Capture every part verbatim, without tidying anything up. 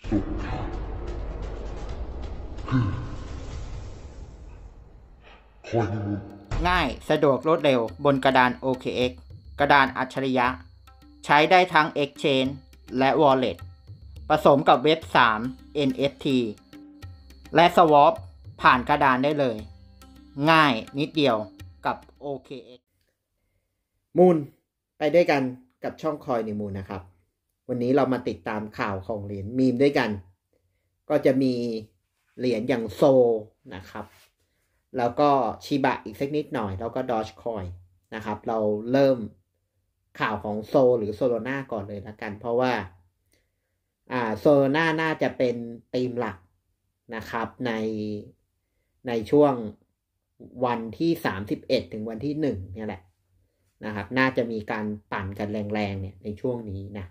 สุดท้ายคือคอยมูลง่ายสะดวกรวดเร็วบนกระดาน โอ เค เอ็กซ์ กระดานอัจฉริยะใช้ได้ทั้ง Exchange และ Wallet ผสมกับเว็บ สาม เอ็น เอฟ ที และ Swap ผ่านกระดานได้เลยง่ายนิดเดียวกับ โอ เค เอ็กซ์ มูลไปด้วยกันกับช่องคอยในมูลนะครับวันนี้เรามาติดตามข่าวของเหรียญมีมด้วยกันก็จะมีเหรียญอย่างโซนะครับแล้วก็ชิบะอีกสักนิดหน่อยแล้วก็ดอ g คอยนะครับเราเริ่มข่าวของโซหรือโซโลนาก่อนเลยละกันเพราะว่าอ่าโซโลนาน่าจะเป็นธีมหลักนะครับในในช่วงวันที่สามสิบเอ็ดถึงวันที่หนึ่งเนี่ยแหละนะครับน่าจะมีการปั่นกันแรงๆเนี่ยในช่วงนี้นะ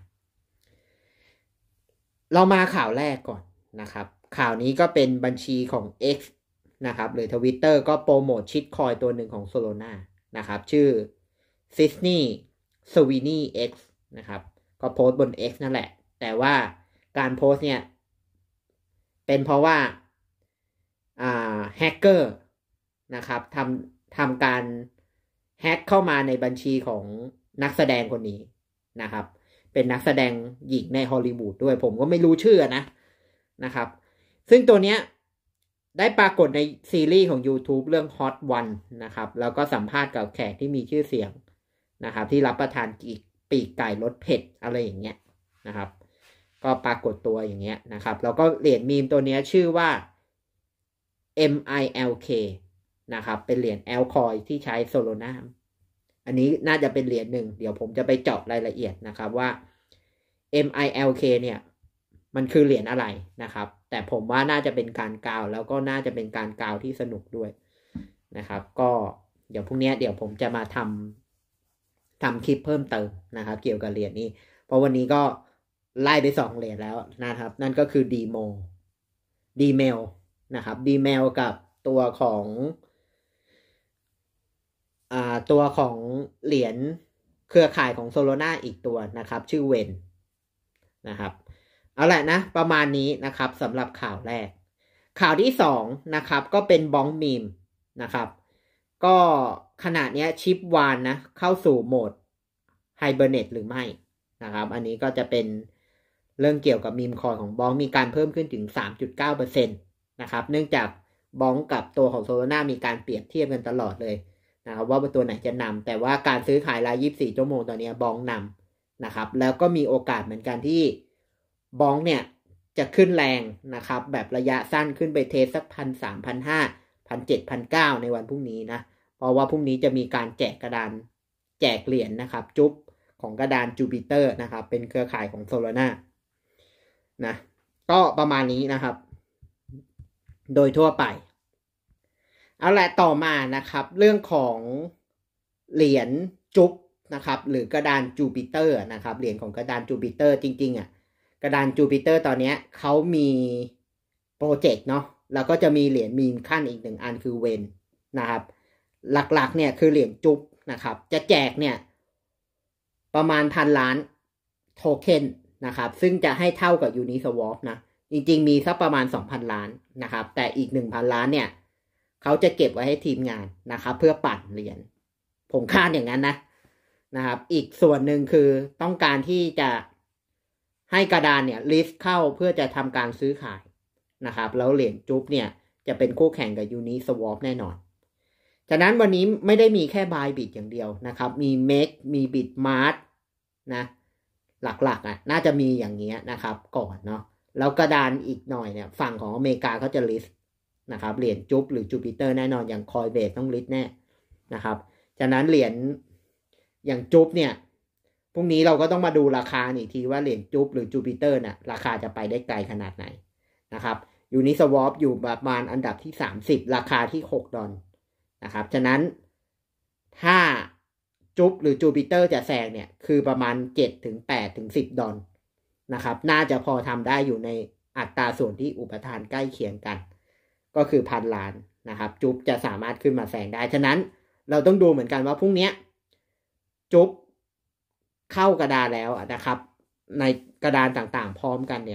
เรามาข่าวแรกก่อนนะครับข่าวนี้ก็เป็นบัญชีของ X นะครับหรือ Twitter ก็โปรโมทชิตคอยตัวหนึ่งของ Solana นะครับชื่อ Sydney Sweeney X นะครับก็โพสต์บน X นั่นแหละแต่ว่าการโพสต์เนี่ยเป็นเพราะว่าอ่าแฮกเกอร์นะครับทำทำการแฮกเข้ามาในบัญชีของนักแสดงคนนี้นะครับเป็นนักแสดงหญิงในฮอลลีวูดด้วยผมก็ไม่รู้ชื่อนะนะครับซึ่งตัวเนี้ยได้ปรากฏในซีรีส์ของ YouTube เรื่อง Hot One นะครับแล้วก็สัมภาษณ์กับแขกที่มีชื่อเสียงนะครับที่รับประทานปีกไก่รสเผ็ดอะไรอย่างเงี้ยนะครับก็ปรากฏตัวอย่างเงี้ยนะครับแล้วก็เหรียญมีมตัวเนี้ยชื่อว่า เอ็ม ไอ แอล เค นะครับเป็นเหรียญ Altcoin ที่ใช้ Solana อันนี้น่าจะเป็นเหรียญหนึ่งเดี๋ยวผมจะไปเจาะรายละเอียดนะครับว่า เอ็ม ไอ แอล เค เนี่ยมันคือเหรียญอะไรนะครับแต่ผมว่าน่าจะเป็นการกาวแล้วก็น่าจะเป็นการกาวที่สนุกด้วยนะครับก็เดี๋ยวพรุ่งนี้เดี๋ยวผมจะมาทำทำคลิปเพิ่มเติมนะครับเกี่ยวกับเหรียญนี้เพราะวันนี้ก็ไล่ไปสองเหรียญแล้วนะครับนั่นก็คือ Demo Dmel นะครับ Dmel กับตัวของอ่าตัวของเหรียญเครือข่ายของ Solana อีกตัวนะครับชื่อเวนนะครับเอาแหละนะประมาณนี้นะครับสำหรับข่าวแรกข่าวที่สองนะครับก็เป็นบ้องมีมนะครับก็ขณะนี้ชิปวานนะเข้าสู่โหมดไฮเบอร์เนตหรือไม่นะครับอันนี้ก็จะเป็นเรื่องเกี่ยวกับมีมคอยของบ้องมีการเพิ่มขึ้นถึง สามจุดเก้าเปอร์เซ็นต์ นะครับเนื่องจากบ้องกับตัวของ Solana มีการเปรียบเทียบกันตลอดเลยนะครับว่าตัวไหนจะนำแต่ว่าการซื้อขายรายยี่สิบสี่ชั่วโมงตอนนี้บ้องนำนะครับแล้วก็มีโอกาสเหมือนกันที่บ้องเนี่ยจะขึ้นแรงนะครับแบบระยะสั้นขึ้นไปเทสสักพันสามพันห้าพันเจ็ดพันเก้าในวันพรุ่งนี้นะเพราะว่าพรุ่งนี้จะมีการแจกกระดานแจกเหรียญ นะครับจุ๊บของกระดานจูปิเตอร์นะครับเป็นเครือข่ายของ Solana นะก็ประมาณนี้นะครับโดยทั่วไปเอาละต่อมานะครับเรื่องของเหรียญจุ๊บนะครับหรือกระดานจูปิเตอร์นะครับเหรียญของกระดานจูปิเตอร์จริงๆอ่ะกระดานจูปิเตอร์ตอนนี้เขามีโปรเจกต์เนาะแล้วก็จะมีเหรียญมีมขั้นอีกหนึ่งอันคือเวนนะครับหลักๆเนี่ยคือเหรียญจุ๊บนะครับจะแจกเนี่ยประมาณพันล้านโทเค็นนะครับซึ่งจะให้เท่ากับ Uniswap นะจริงๆมีสักประมาณ สองพัน ล้านนะครับแต่อีก หนึ่งพัน ล้านเนี่ยเขาจะเก็บไว้ให้ทีมงานนะครับเพื่อปั่นเหรียญผมคาดอย่างนั้นนะนะครับอีกส่วนหนึ่งคือต้องการที่จะให้กระดานเนี่ยลิสต์เข้าเพื่อจะทำการซื้อขายนะครับแล้วเหรียญจุ๊บเนี่ยจะเป็นคู่แข่งกับ Uniswap แน่นอนฉะนั้นวันนี้ไม่ได้มีแค่ Bybit อย่างเดียวนะครับมี Make มี Bitmart นะหลักๆอ่ะน่าจะมีอย่างเงี้ยนะครับก่อนเนาะแล้วกระดานอีกหน่อยเนี่ยฝั่งของอเมริกาเขาจะลิสต์นะครับเหรียญจุ๊บหรือจูปิเตอร์แน่นอนอย่าง Coinbase ต้องลิสต์แน่นะครับฉะนั้นเหรียญอย่างจุ๊บเนี่ยพรุ่งนี้เราก็ต้องมาดูราคาอีกทีว่าเหรียญจุ๊บหรือจูปิเตอร์น่ะราคาจะไปได้ไกลขนาดไหนนะครับ Uniswap อยู่ประมาณอันดับที่สามสิบราคาที่หกดอลนะครับฉะนั้นถ้าจุ๊บหรือจูปิเตอร์จะแซงเนี่ยคือประมาณเจ็ดถึงแปดถึงสิบดอลนะครับน่าจะพอทำได้อยู่ในอัตราส่วนที่อุปทานใกล้เคียงกันก็คือพันล้านนะครับจุ๊บจะสามารถขึ้นมาแซงได้ฉะนั้นเราต้องดูเหมือนกันว่าพรุ่งนี้จุ๊บเข้ากระดานแล้วนะครับในกระดานต่างๆพร้อมกันเนี่ย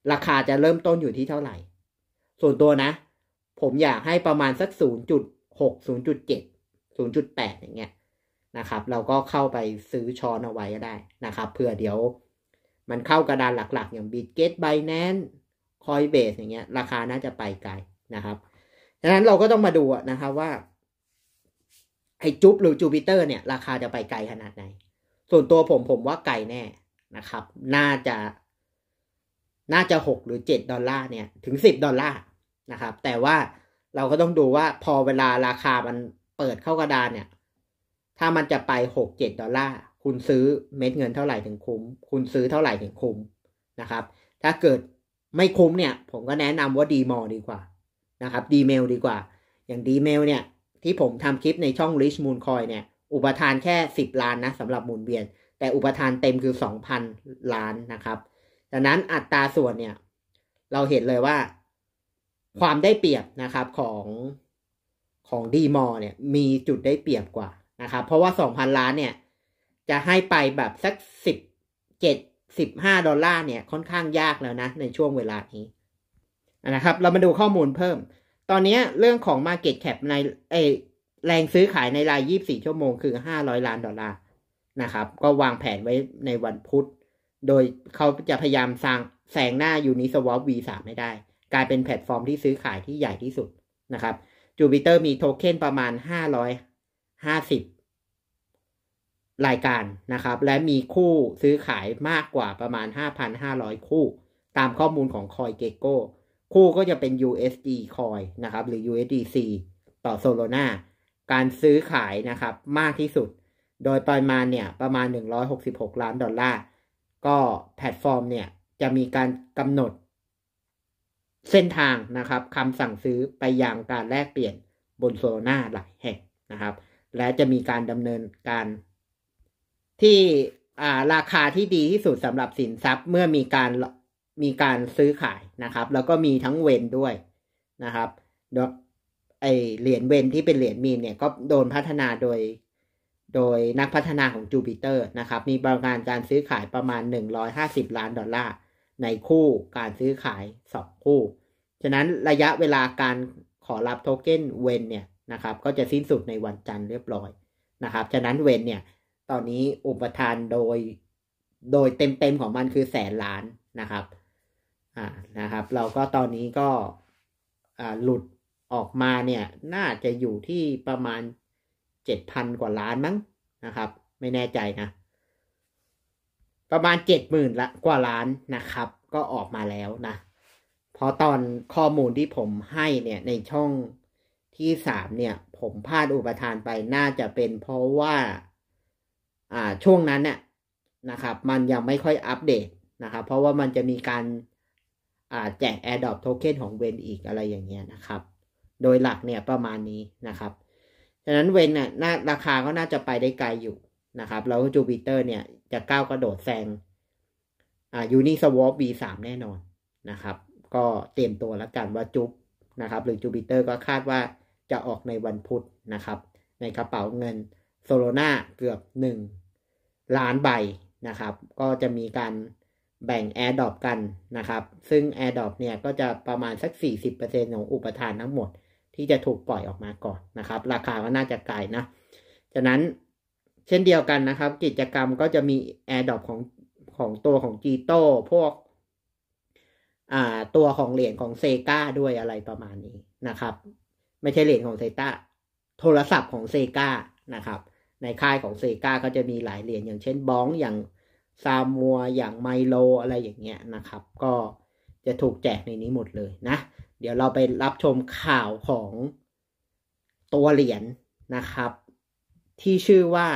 ราคาจะเริ่มต้นอยู่ที่เท่าไหร่ส่วนตัวนะผมอยากให้ประมาณสัก ศูนย์จุดหก ศูนย์จุดเจ็ด ศูนย์จุดแปด อย่างเงี้ยนะครับเราก็เข้าไปซื้อช้อนเอาไว้ก็ได้นะครับเพื่อเดี๋ยวมันเข้ากระดานหลักๆอย่าง Bitget Binance Coinbase อย่างเงี้ยราคาน่าจะไปไกลนะครับดังนั้นเราก็ต้องมาดูนะครับว่าไอ้จุ๊บหรือจูปิเตอร์เนี่ยราคาจะไปไกลขนาดไหนส่วนตัวผมผมว่าไกลแน่นะครับน่าจะน่าจะหกหรือเจ็ดดอลลาร์เนี่ยถึงสิบดอลลาร์นะครับแต่ว่าเราก็ต้องดูว่าพอเวลาราคามันเปิดเข้ากระดานเนี่ยถ้ามันจะไปหก เจ็ดดอลลาร์คุณซื้อเม็ดเงินเท่าไหร่ถึงคุ้มคุณซื้อเท่าไหร่ถึงคุ้มนะครับถ้าเกิดไม่คุ้มเนี่ยผมก็แนะนำว่าดีมอลดีกว่านะครับดีเมลดีกว่าอย่างดีเมลเนี่ยที่ผมทำคลิปในช่อง Rich Moon Coin เนี่ยอุปทานแค่สิบล้านนะสำหรับหมุนเวียนแต่อุปทานเต็มคือ สองพัน ล้านนะครับดังนั้นอัตราส่วนเนี่ยเราเห็นเลยว่าความได้เปรียบนะครับของของดีมอลเนี่ยมีจุดได้เปรียบกว่านะครับเพราะว่า สองพัน ล้านเนี่ยจะให้ไปแบบสักสิบเจ็ด สิบห้าดอลลาร์เนี่ยค่อนข้างยากแล้วนะในช่วงเวลานี้นะครับเรามาดูข้อมูลเพิ่มตอนนี้เรื่องของ Market Cap ในเอแรงซื้อขายในรายยี่สิบสี่ชั่วโมงคือห้าร้อยล้านดอลลาร์นะครับก็วางแผนไว้ในวันพุธโดยเขาจะพยายามสร้างแซงหน้า Uniswap วี สาม ไม่ได้กลายเป็นแพลตฟอร์มที่ซื้อขายที่ใหญ่ที่สุดนะครับ Jupiter มีโทเค็นประมาณห้าร้อยห้าสิบรายการนะครับและมีคู่ซื้อขายมากกว่าประมาณ ห้าพันห้าร้อย คู่ตามข้อมูลของ CoinGecko คู่ก็จะเป็น ยู เอส ดี Coin นะครับหรือ ยู เอส ดี ซี ต่อ Solana การซื้อขายนะครับมากที่สุดโดยปริมาณเนี่ยประมาณหนึ่งร้อยหกสิบหกล้านดอลลาร์ก็แพลตฟอร์มเนี่ยจะมีการกำหนดเส้นทางนะครับคำสั่งซื้อไปยังการแลกเปลี่ยนบน Solana หลายแห่งนะครับและจะมีการดำเนินการที่อ่าราคาที่ดีที่สุดสำหรับสินทรัพย์เมื่อมีการมีการซื้อขายนะครับแล้วก็มีทั้งเวนด้วยนะครับไอเหรียญเวนที่เป็นเหรียญมีมเนี่ยก็โดนพัฒนาโดยโดยนักพัฒนาของ Jupiter นะครับมีประมาณการซื้อขายประมาณหนึ่งร้อยห้าสิบล้านดอลลาร์ในคู่การซื้อขายสองคู่ฉะนั้นระยะเวลาการขอรับโทเค็นเวนเนี่ยนะครับก็จะสิ้นสุดในวันจันทร์เรียบร้อยนะครับฉะนั้นเวนเนี่ยตอนนี้อุปทานโดยโดยเต็มๆของมันคือแสนล้านนะครับอ่านะครับเราก็ตอนนี้ก็อ่าหลุดออกมาเนี่ยน่าจะอยู่ที่ประมาณ เจ็ดพัน กว่าล้านมั้งนะครับไม่แน่ใจนะประมาณ เจ็ดหมื่น ละกว่าล้านนะครับก็ออกมาแล้วนะเพราะตอนข้อมูลที่ผมให้เนี่ยในช่องที่สามเนี่ยผมพลาดอุปทานไปน่าจะเป็นเพราะว่าอ่าช่วงนั้นเนี่ยนะครับมันยังไม่ค่อยอัปเดตนะครับเพราะว่ามันจะมีการอ่าแจก Airdrop Token ของเวนอีกอะไรอย่างเงี้ยนะครับโดยหลักเนี่ยประมาณนี้นะครับฉะนั้นเวนเนี่ยน่าราคาก็น่าจะไปได้ไกลอยู่นะครับแล้วจูปิเตอร์เนี่ยจะก้าวกระโดดแซงอ่า Uniswap วี สาม แน่นอนนะครับก็เตรียมตัวแล้วกันว่าจุ๊บนะครับหรือจูปิเตอร์ก็คาดว่าจะออกในวันพุธนะครับในกระเป๋าเงิน Solana เกือบหนึ่งล้านใบนะครับก็จะมีการแบ่ง Airdrop กันนะครับซึ่ง Airdrop เนี่ยก็จะประมาณสัก สี่สิบเปอร์เซ็นต์ ของอุปทานทั้งหมดที่จะถูกปล่อยออกมาก่อนนะครับราคาก็น่าจะไกลนะฉะนั้นเช่นเดียวกันนะครับกิจกรรมก็จะมี Airdrop ของของตัวของ Jito พวกอ่าตัวของเหรียญของเซกาด้วยอะไรประมาณนี้นะครับไม่ใช่เหรียญของเซกาโทรศัพท์ของเซกานะครับในค่ายของเซกาก็จะมีหลายเหรียญอย่างเช่นบ้องอย่างซามัวอย่างไมโลอะไรอย่างเงี้ยนะครับก็จะถูกแจกในนี้หมดเลยนะเดี๋ยวเราไปรับชมข่าวของตัวเหรียญนะครับที่ชื่อว่า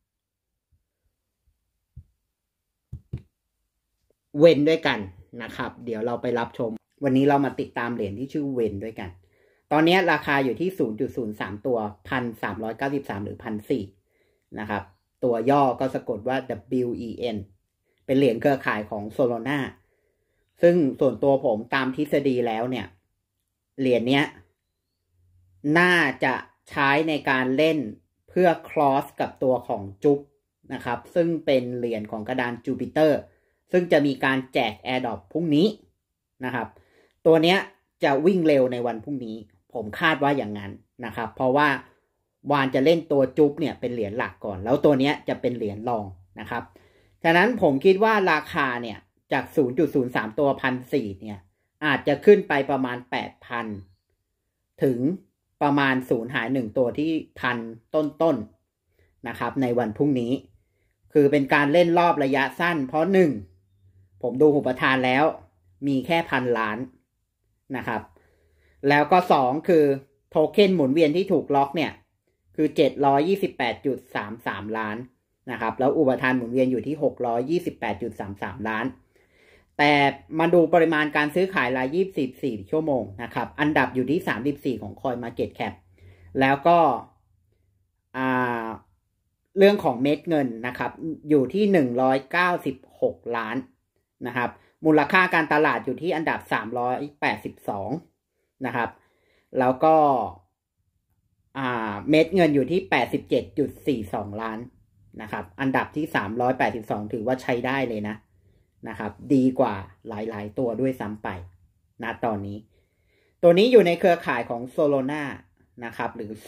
เวนด้วยกันนะครับเดี๋ยวเราไปรับชมวันนี้เรามาติดตามเหรียญที่ชื่อเวนด้วยกันตอนนี้ราคาอยู่ที่ ศูนย์จุดศูนย์สาม ตัว หนึ่งพันสามร้อยเก้าสิบสาม หรือ หนึ่งพันสี่ร้อย นะครับตัวย่อก็สะกดว่า ดับเบิลยู อี เอ็น เป็นเหรียญเครือข่ายของ Solana ซึ่งส่วนตัวผมตามทฤษฎีแล้วเนี่ยเหรียญเนี้ยน่าจะใช้ในการเล่นเพื่อ cross กับตัวของจุ๊บนะครับซึ่งเป็นเหรียญของกระดาน Jupiter ซึ่งจะมีการแจก Airdrop พรุ่งนี้นะครับตัวเนี้ยจะวิ่งเร็วในวันพรุ่งนี้ผมคาดว่าอย่างนั้นนะครับเพราะว่าวานจะเล่นตัวจุ๊บเนี่ยเป็นเหรียญหลักก่อนแล้วตัวเนี้ยจะเป็นเหรียญรองนะครับฉะนั้นผมคิดว่าราคาเนี่ยจาก ศูนย์จุดศูนย์สาม ตัว หนึ่งพันสี่ร้อย เนี่ยอาจจะขึ้นไปประมาณ แปดพัน ถึงประมาณศูนย์หายหนึ่งตัวที่พันต้นๆนะครับในวันพรุ่งนี้คือเป็นการเล่นรอบระยะสั้นเพราะหนึ่งผมดูอุปทานแล้วมีแค่พันล้านนะครับแล้วก็สองคือโทเค็นหมุนเวียนที่ถูกล็อกเนี่ยคือ เจ็ดร้อยยี่สิบแปดจุดสามสาม ล้านนะครับแล้วอุปทานหมุนเวียนอยู่ที่ หกร้อยยี่สิบแปดจุดสามสาม ล้านแต่มาดูปริมาณการซื้อขายรายยี่สิบสี่ชั่วโมงนะครับอันดับอยู่ที่สามสิบสี่ของ CoinMarketCap แล้วก็อ่าเรื่องของเม็ดเงินนะครับอยู่ที่หนึ่งร้อยเก้าสิบหกล้านนะครับมูลค่าการตลาดอยู่ที่อันดับสามร้อยแปดสิบสองนะครับแล้วก็อ่าเม็ดเงินอยู่ที่ แปดสิบเจ็ดจุดสี่สอง ล้านนะครับอันดับที่สามร้อยแปดสิบสองถือว่าใช้ได้เลยนะนะครับดีกว่าหลายๆตัวด้วยซ้ำไปณตอนนี้ตัวนี้อยู่ในเครือข่ายของ Solana นะครับหรือ โซ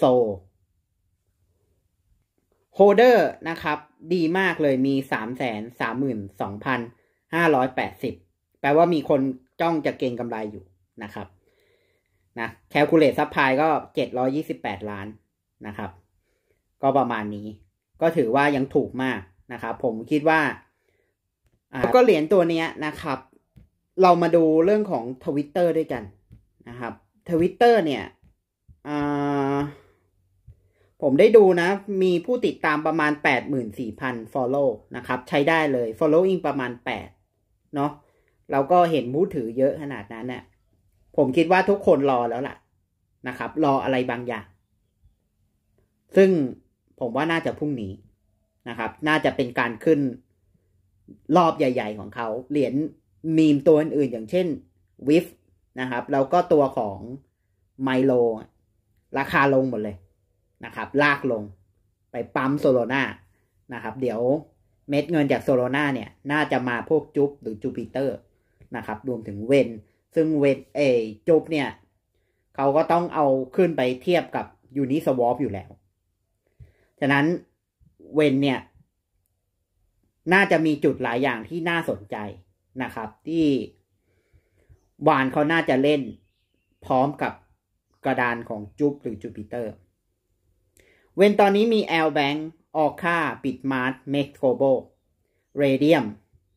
โฮลเดอร์นะครับดีมากเลยมี สามแสนสามหมื่นสองพันห้าร้อยแปดสิบ แปลว่ามีคนจ้องจะเก็งกำไรอยู่นะครับนะแคลคูลเลตซัพพลายก็เจ็ดร้อยยี่สิบแปดล้านนะครับก็ประมาณนี้ก็ถือว่ายังถูกมากนะครับผมคิดว่าอ่าก็เหรียญตัวนี้นะครับเรามาดูเรื่องของ Twitter ด้วยกันนะครับ Twitter เนี่ยอ่าผมได้ดูนะมีผู้ติดตามประมาณ แปดหมื่นสี่พัน follow นะครับใช้ได้เลย following ประมาณแปดเนาะเราก็เห็นผู้ถือเยอะขนาดนั้นเนี่ยผมคิดว่าทุกคนรอแล้วล่ะนะครับรออะไรบางอย่างซึ่งผมว่าน่าจะพรุ่งนี้นะครับน่าจะเป็นการขึ้นรอบใหญ่ๆของเขาเหรียญมีมตัวอื่นๆอย่างเช่น วิฟ นะครับแล้วก็ตัวของไมโลราคาลงหมดเลยนะครับลากลงไปปั๊มโซโลนานะครับเดี๋ยวเม็ดเงินจากโซโลนาเนี่ยน่าจะมาพวกจุ๊บหรือจูปิเตอร์นะครับรวมถึงเวนซึ่งเวนเอจุ๊บเนี่ยเขาก็ต้องเอาขึ้นไปเทียบกับยูนิสวอปอยู่แล้วฉะนั้นเวนเนี่ยน่าจะมีจุดหลายอย่างที่น่าสนใจนะครับที่วานเขาน่าจะเล่นพร้อมกับกระดานของจุ๊บหรือจูปิเตอร์เวนตอนนี้มี แอล Bank Orca Bitmart Mexcobo Radium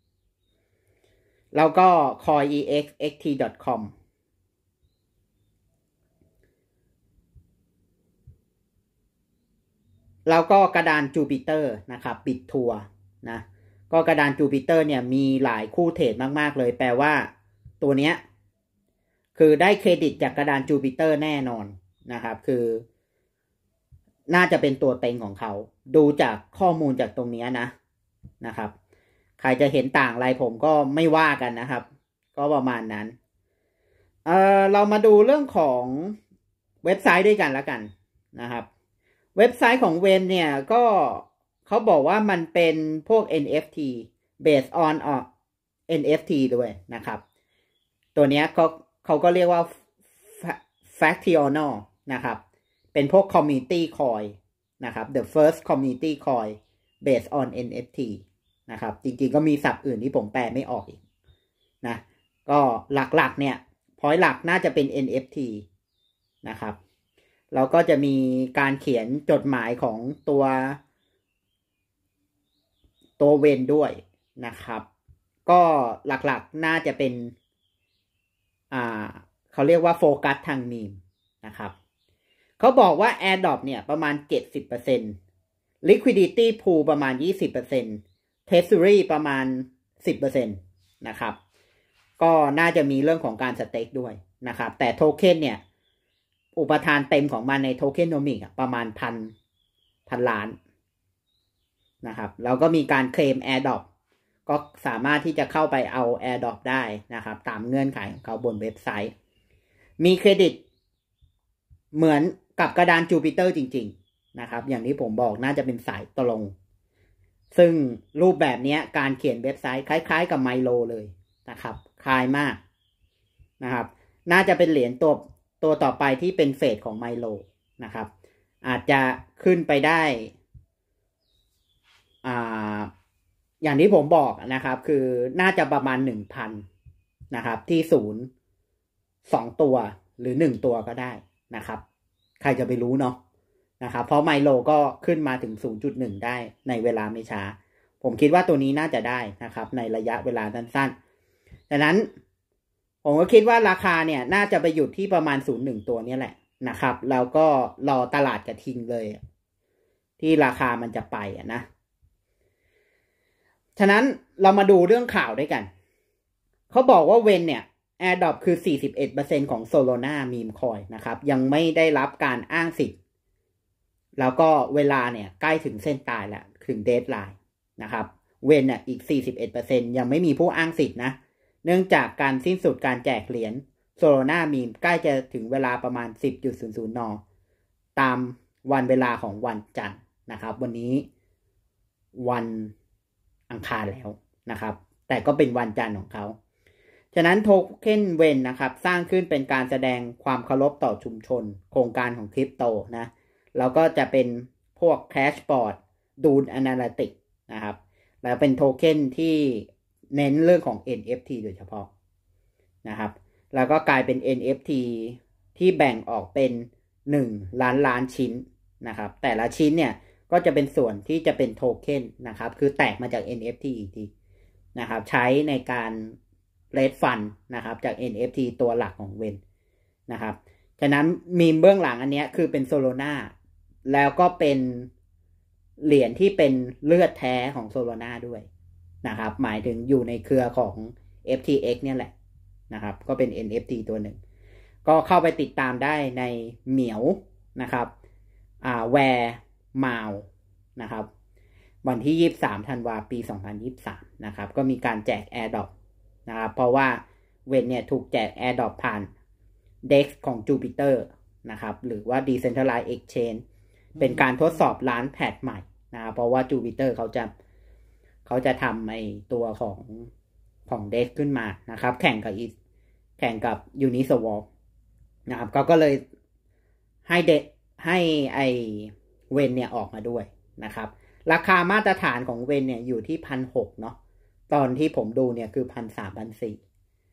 แล้วก็ คอย อี เอ็กซ์ เอ็กซ์ ที ดอท คอม แล้วก็กระดาน Jupiter นะครับ Bittaur นะก็กระดาน Jupiter เนี่ยมีหลายคู่เทรดมากๆเลยแปลว่าตัวเนี้ยคือได้เครดิตจากกระดาน Jupiter แน่นอนนะครับคือน่าจะเป็นตัวเต็งของเขาดูจากข้อมูลจากตรงนี้นะนะครับใครจะเห็นต่างอะไรผมก็ไม่ว่ากันนะครับก็ประมาณนั้นเออเรามาดูเรื่องของเว็บไซต์ด้วยกันแล้วกันนะครับเว็บไซต์ของเวนเนี่ยก็เขาบอกว่ามันเป็นพวก เอ็น เอฟ ที based on อ่ะ เอ็น เอฟ ที ด้วยนะครับตัวเนี้ยก็เขาก็เรียกว่า Fractional นะครับเป็นพวก community coin นะครับ the first community coin based on เอ็น เอฟ ที นะครับจริงๆก็มีศัพท์อื่นที่ผมแปลไม่ออกอีกนะก็หลักๆเนี่ย point หลักน่าจะเป็น เอ็น เอฟ ที นะครับแล้วก็จะมีการเขียนจดหมายของตัวตัวเวนด้วยนะครับก็หลักๆน่าจะเป็นอ่าเขาเรียกว่าโฟกัสทางมีมนะครับเขาบอกว่า Airdrop เนี่ยประมาณ เจ็ดสิบเปอร์เซ็นต์ Liquidity Pool ประมาณ ยี่สิบเปอร์เซ็นต์ Treasury ประมาณ สิบเปอร์เซ็นต์ นะครับก็น่าจะมีเรื่องของการสเต็กด้วยนะครับแต่โทเค็นเนี่ยอุปทานเต็มของมันในโทเค็นโนมิกประมาณพันพันล้านนะครับแล้วก็มีการเคลม Airdrop ก็สามารถที่จะเข้าไปเอา Airdrop ได้นะครับตามเงื่อนไขของเขาบนเว็บไซต์มีเครดิตเหมือนกับกระดาน Jupiter จริงๆนะครับอย่างที่ผมบอกน่าจะเป็นสายตรงซึ่งรูปแบบนี้การเขียนเว็บไซต์คล้ายๆกับไมโลเลยนะครับคล้ายมากนะครับน่าจะเป็นเหรียญตัวตัวต่อไปที่เป็นเฟสของไมโลนะครับอาจจะขึ้นไปได้อ่าอย่างที่ผมบอกนะครับคือน่าจะประมาณ หนึ่งพัน นะครับที่ศูนย์สองตัวหรือหนึ่งตัวก็ได้นะครับใครจะไปรู้เนาะนะครับเพราะไมโลก็ขึ้นมาถึง ศูนย์จุดหนึ่ง ได้ในเวลาไม่ช้าผมคิดว่าตัวนี้น่าจะได้นะครับในระยะเวลาสั้นๆดังนั้นผมก็คิดว่าราคาเนี่ยน่าจะไปหยุดที่ประมาณ ศูนย์จุดหนึ่ง ตัวนี้แหละนะครับแล้วก็รอตลาดกระทิงเลยที่ราคามันจะไปอ่ะนะฉะนั้นเรามาดูเรื่องข่าวด้วยกันเขาบอกว่าเวนเนี่ย AirDrop คือ สี่สิบเอ็ดเปอร์เซ็นต์ ของ Solana Meme Coin นะครับยังไม่ได้รับการอ้างสิทธิ์แล้วก็เวลาเนี่ยใกล้ถึงเส้นตายแล้วถึงเดดไลน์นะครับเวนเนี่ยอีก สี่สิบเอ็ดเปอร์เซ็นต์ ยังไม่มีผู้อ้างสิทธิ์นะเนื่องจากการสิ้นสุดการแจกเหรียญ Solana Meme ใกล้จะถึงเวลาประมาณ สิบจุดศูนย์ศูนย์ น.ตามวันเวลาของวันจันทร์นะครับวันนี้วันอังคารแล้วนะครับแต่ก็เป็นวันจันทร์ของเขาฉะนั้นโทเค็นเวนนะครับสร้างขึ้นเป็นการแสดงความเคารพต่อชุมชนโครงการของคริปโตนะแล้วก็จะเป็นพวกแคชบอร์ดดูนแอนาลิติกนะครับแล้วเป็นโทเค็นที่เน้นเรื่องของ เอ็น เอฟ ที โดยเฉพาะนะครับแล้วก็กลายเป็น เอ็น เอฟ ที ที่แบ่งออกเป็นหนึ่งล้านล้านชิ้นนะครับแต่ละชิ้นเนี่ยก็จะเป็นส่วนที่จะเป็นโทเค็นนะครับคือแตกมาจาก เอ็น เอฟ ที อีกทีนะครับใช้ในการเรดฟันนะครับจาก เอ็น เอฟ ที ตัวหลักของเวนนะครับฉะนั้นมีมเบื้องหลังอันนี้คือเป็น Solana แล้วก็เป็นเหรียญที่เป็นเลือดแท้ของ Solana ด้วยนะครับหมายถึงอยู่ในเครือของ เอฟ ที เอ็กซ์ เนี่ยแหละนะครับก็เป็น เอ็น เอฟ ที ตัวหนึ่งก็เข้าไปติดตามได้ในเหมียวนะครับอ่าแวร์มาวนะครับวันที่ยี่สิบสามธันวาคมปีสองพันยี่สิบสามนะครับก็มีการแจก AirDrop นะครับเพราะว่าเวนเนี่ยถูกแจก AirDrop ผ่าน ดี อี เอ็กซ์ ของ Jupiter นะครับหรือว่า Decentralized Exchange เป็นการทดสอบล้านแพทใหม่นะครับเพราะว่า Jupiter เขาจะเขาจะทำไอตัวของของ ดี อี เอ็กซ์ ขึ้นมานะครับแข่งกับอีแข่งกับ Uniswap นะครับเขาก็เลยให้เดให้ไอเวนเนี่ยออกมาด้วยนะครับราคามาตรฐานของเวนเนี่ยอยู่ที่ หนึ่งพันหกร้อย เนาะตอนที่ผมดูเนี่ยคือ หนึ่งพันสามร้อย หนึ่งพันสี่ร้อย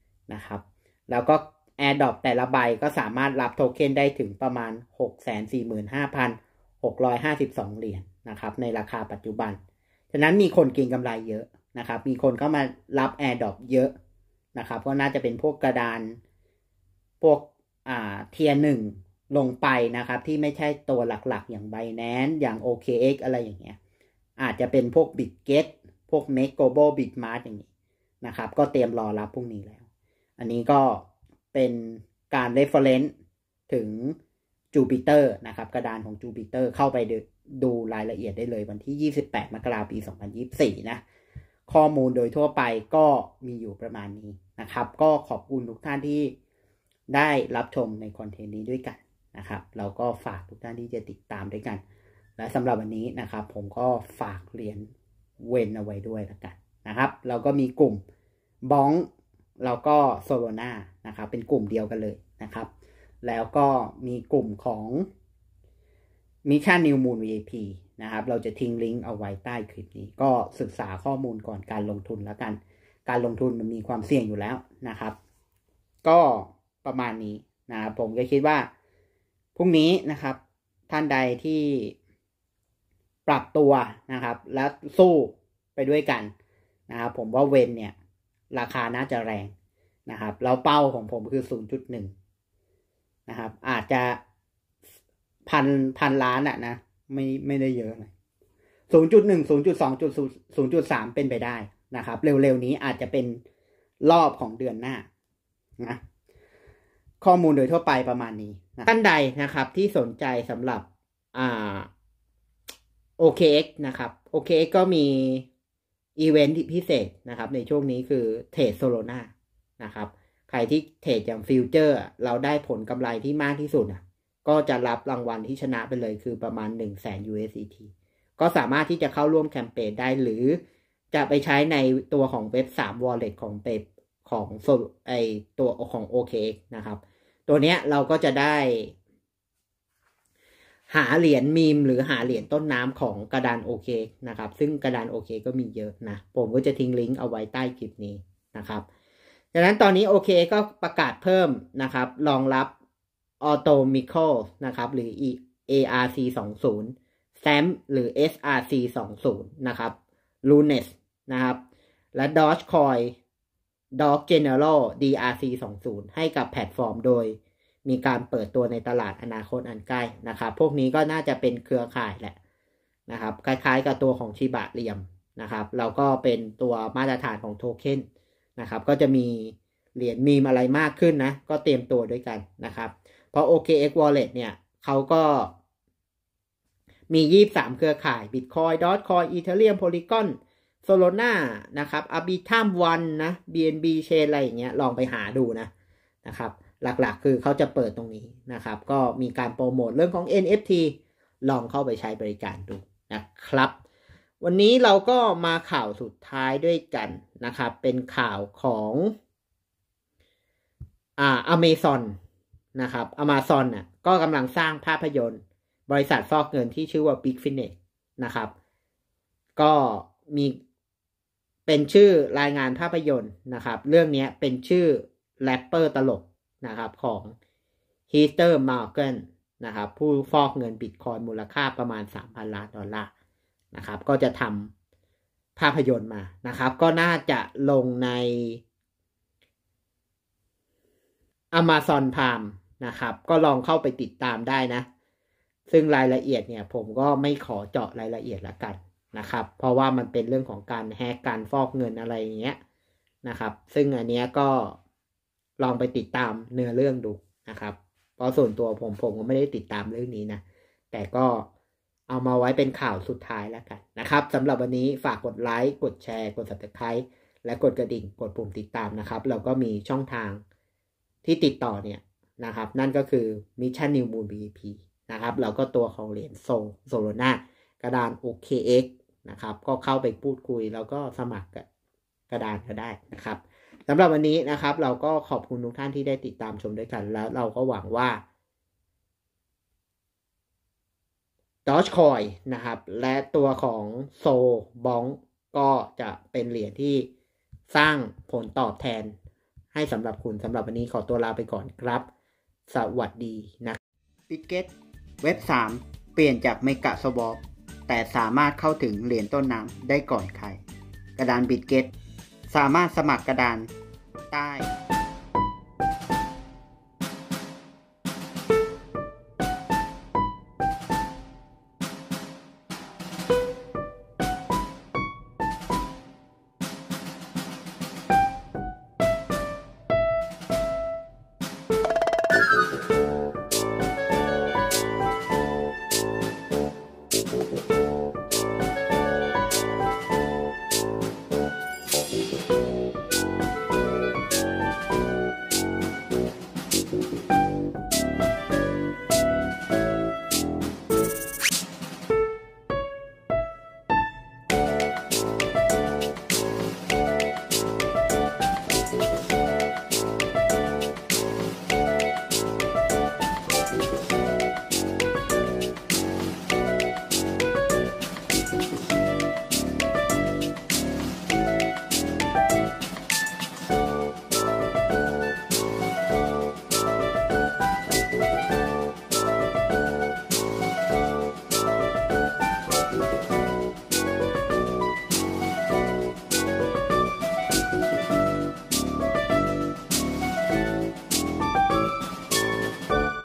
นะครับแล้วก็ AirDrop แต่ละใบก็สามารถรับโทเค็นได้ถึงประมาณ หกแสนสี่หมื่นห้าพันหกร้อยห้าสิบสอง เหรียญ นะครับในราคาปัจจุบันฉะนั้นมีคนเก็งกำไรเยอะนะครับมีคนเข้ามารับ AirDrop เยอะนะครับก็น่าจะเป็นพวกกระดานพวกอ่าเทียร์หนึ่งลงไปนะครับที่ไม่ใช่ตัวหลักๆอย่าง Binance อย่าง โอ เค เอ็กซ์ อะไรอย่างเงี้ยอาจจะเป็นพวก Bitget พวก Make Global Bitmart อย่างนี้นะครับก็เตรียมรอรับพรุ่งนี้แล้วอันนี้ก็เป็นการ reference ถึง Jupiter นะครับกระดานของ Jupiter เข้าไปดูรายละเอียดได้เลยวันที่ยี่สิบแปดมกราคมปีสองพันยี่สิบสี่นะข้อมูลโดยทั่วไปก็มีอยู่ประมาณนี้นะครับก็ขอบคุณทุกท่านที่ได้รับชมในคอนเทนต์นี้ด้วยกันนะครับเราก็ฝากทุกท่านที่จะติดตามด้วยกันและสำหรับวันนี้นะครับผมก็ฝากเหรียญเวนเอาไว้ด้วยแล้วกันนะครับเราก็มีกลุ่มบ้องแล้วก็โซโลนานะครับเป็นกลุ่มเดียวกันเลยนะครับแล้วก็มีกลุ่มของมิชชั่นนิวมูน วี ไอ พี นะครับเราจะทิ้งลิงก์เอาไว้ใต้คลิปนี้ก็ศึกษาข้อมูลก่อนการลงทุนแล้วกันการลงทุนมันมีความเสี่ยงอยู่แล้วนะครับก็ประมาณนี้นะครับผมก็คิดว่าพรุ่งนี้นะครับท่านใดที่ปรับตัวนะครับและสู้ไปด้วยกันนะครับผมว่าเวนเนี่ยราคาน่าจะแรงนะครับแล้วเป้าของผมคือ ศูนย์จุดหนึ่ง นะครับอาจจะพันพันล้านอะนะไม่ไม่ได้เยอะเลย ศูนย์จุดหนึ่ง ศูนย์จุดสอง ศูนย์จุดสาม เป็นไปได้นะครับเร็วๆนี้อาจจะเป็นรอบของเดือนหน้านะข้อมูลโดยทั่วไปประมาณนี้นะท่านใดนะครับที่สนใจสำหรับอ่า โอ เค เอ็กซ์ นะครับ โอ เค เอ็กซ์ ก็มีอีเวนต์พิเศษนะครับในช่วงนี้คือเทรดโซโลนานะครับใครที่เทรดอย่างฟิวเจอร์เราได้ผลกำไรที่มากที่สุดอ่ะก็จะรับรางวัลที่ชนะไปเลยคือประมาณ หนึ่งแสน ยู เอส ดี ที ก็สามารถที่จะเข้าร่วมแคมเปญได้หรือจะไปใช้ในตัวของเว็บสาม Wallet ของเปของโซไอตัวของ โอ เค เอ็กซ์ นะครับตัวเนี้ยเราก็จะได้หาเหรียญมีมหรือหาเหรียญต้นน้ำของกระดาน โอ เค เอ็กซ์ นะครับซึ่งกระดาน โอ เค ก็มีเยอะนะผมก็จะทิ้งลิงก์เอาไว้ใต้คลิปนี้นะครับดังนั้นตอนนี้ โอ เค ก็ประกาศเพิ่มนะครับรองรับ Atomical นะครับหรือ เอ อาร์ ซี สองสิบ แซม หรือ เอส อาร์ ซี สองสิบ นะครับ Lunes นะครับและ Dogecoin Dog General ดี อาร์ ซี สองสิบ ให้กับแพลตฟอร์มโดยมีการเปิดตัวในตลาดอนาคตอันใกล้นะครับพวกนี้ก็น่าจะเป็นเครือข่ายแหละนะครับคล้ายๆกับตัวของชิบะเรียมนะครับแล้วก็เป็นตัวมาตรฐานของโทเค็นนะครับก็จะมีเหรียญมีมอะไรมากขึ้นนะก็เตรียมตัวด้วยกันนะครับเพราะ โอ เค เอ็กซ์ Wallet เนี่ยเขาก็มียี่สิบสามเครือข่าย Bitcoin Dogecoin Ethereum Polygon Solana นะครับ Arbitrum One นะ บี เอ็น บี Chain อะไรอย่างเงี้ยลองไปหาดูนะนะครับหลักๆคือเขาจะเปิดตรงนี้นะครับก็มีการโปรโมทเรื่องของ เอ็น เอฟ ที ลองเข้าไปใช้บริการดูนะครับวันนี้เราก็มาข่าวสุดท้ายด้วยกันนะครับเป็นข่าวของอ่า Amazon นะครับ Amazon น่ะก็กำลังสร้างภาพยนตร์บริษัทฟอกเงินที่ชื่อว่า Big Finish นะครับก็มีเป็นชื่อรายงานภาพยนตร์นะครับเรื่องนี้เป็นชื่อแรปเปอร์ตลกนะครับของฮีสเตอร์มาร์เกนนะครับผู้ฟอกเงินบิตคอยน์มูลค่าประมาณ สามพัน ล้านดอลลาร์นะครับก็จะทำภาพยนตร์มานะครับก็น่าจะลงใน Amazon Prime นะครับก็ลองเข้าไปติดตามได้นะซึ่งรายละเอียดเนี่ยผมก็ไม่ขอเจาะรายละเอียดละกันนะครับเพราะว่ามันเป็นเรื่องของการแฮกการฟอกเงินอะไรอย่างเงี้ยนะครับซึ่งอันเนี้ยก็ลองไปติดตามเนื้อเรื่องดูนะครับเพราะส่วนตัวผมผมก็ไม่ได้ติดตามเรื่องนี้นะแต่ก็เอามาไว้เป็นข่าวสุดท้ายแล้วกันนะครับสำหรับวันนี้ฝากกดไลค์กดแชร์กด Subscribe และกดกระดิ่งกดปุ่มติดตามนะครับเราก็มีช่องทางที่ติดต่อเนี่ยนะครับนั่นก็คือ Mission New Moon บี อี พี นะครับเราก็ตัวของเหรียญโซโซโลนากระดาน โอ เค เอ็กซ์ นะครับก็เข้าไปพูดคุยแล้วก็สมัครกระดานก็ได้นะครับสำหรับวันนี้นะครับเราก็ขอบคุณทุกท่านที่ได้ติดตามชมด้วยกันแล้วเราก็หวังว่า Dogecoin นะครับและตัวของโซบองก็จะเป็นเหรียญที่สร้างผลตอบแทนให้สำหรับคุณสำหรับวันนี้ขอตัวลาไปก่อนครับสวัสดีนะ Bitget เว็บสามเปลี่ยนจากเมกะสวอปแต่สามารถเข้าถึงเหรียญต้นน้ำได้ก่อนใครกระดาน Bitget สามารถสมัครกระดานใต้